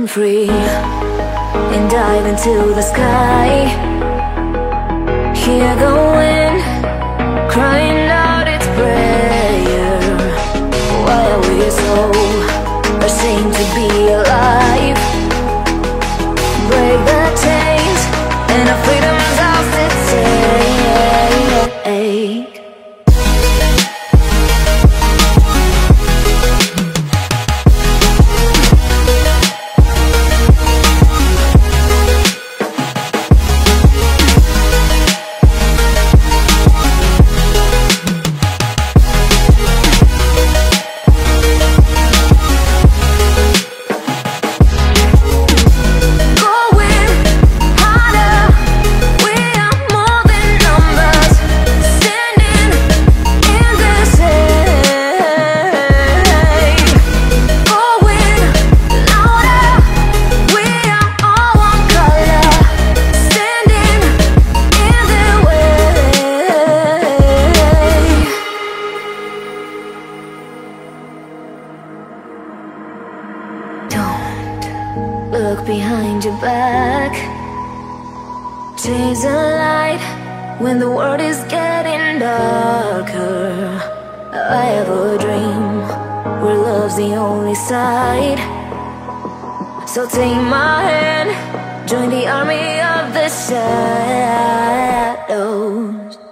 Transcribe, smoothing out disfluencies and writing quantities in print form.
free and dive into the sky. Hear the wind crying out its prayer. While we so ashamed to be alive, break the chains and our freedom's ours to take. Look behind your back. Chase a light when the world is getting darker. I have a dream where love's the only side. So take my hand, join the army of the shadows.